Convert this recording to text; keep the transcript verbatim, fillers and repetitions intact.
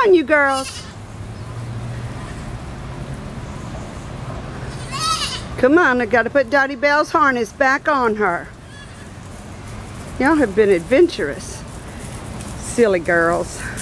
on, you girls. Come on, I gotta put Dottie Belle's harness back on her. Y'all have been adventurous. Silly girls.